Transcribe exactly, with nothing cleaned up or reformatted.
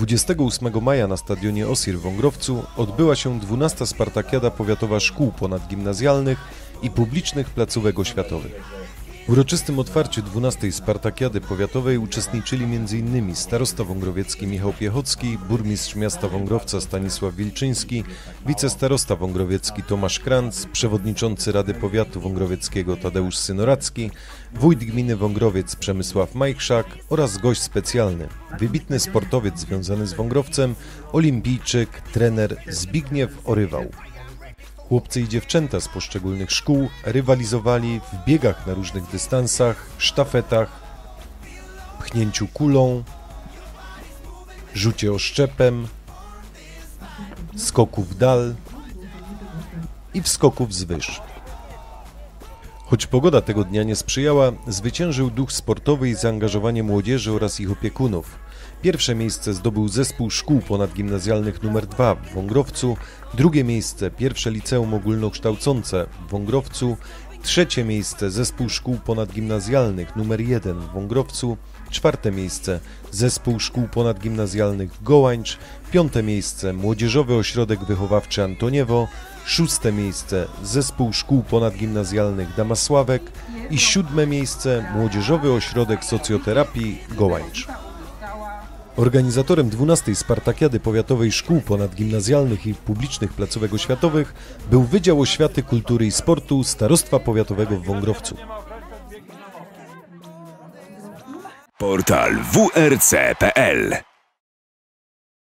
dwudziestego ósmego maja na stadionie Osir w Wągrowcu odbyła się dwunasta Spartakiada Powiatowa Szkół Ponadgimnazjalnych i Publicznych Placówek Oświatowych. W uroczystym otwarciu dwunastej Spartakiady Powiatowej uczestniczyli między innymi starosta wągrowiecki Michał Piechocki, burmistrz miasta Wągrowca Stanisław Wilczyński, wicestarosta wągrowiecki Tomasz Kranc, przewodniczący Rady Powiatu Wągrowieckiego Tadeusz Synoracki, wójt gminy Wągrowiec Przemysław Majchrzak oraz gość specjalny, wybitny sportowiec związany z Wągrowcem, olimpijczyk, trener Zbigniew Orywał. Chłopcy i dziewczęta z poszczególnych szkół rywalizowali w biegach na różnych dystansach, sztafetach, pchnięciu kulą, rzucie oszczepem, skoku w dal i w skoku wzwyż. Choć pogoda tego dnia nie sprzyjała, zwyciężył duch sportowy i zaangażowanie młodzieży oraz ich opiekunów. Pierwsze miejsce zdobył Zespół Szkół Ponadgimnazjalnych numer dwa w Wągrowcu, drugie miejsce pierwsze Liceum Ogólnokształcące w Wągrowcu, trzecie miejsce Zespół Szkół Ponadgimnazjalnych numer jeden w Wągrowcu, czwarte miejsce Zespół Szkół Ponadgimnazjalnych Gołańcz, piąte miejsce Młodzieżowy Ośrodek Wychowawczy Antoniewo, szóste miejsce Zespół Szkół Ponadgimnazjalnych Damasławek i siódme miejsce Młodzieżowy Ośrodek Socjoterapii Gołańcz. Organizatorem dwunastej Spartakiady Powiatowej Szkół Ponadgimnazjalnych i Publicznych Placówek Oświatowych był Wydział Oświaty, Kultury i Sportu Starostwa Powiatowego w Wągrowcu. Portal w r c kropka p l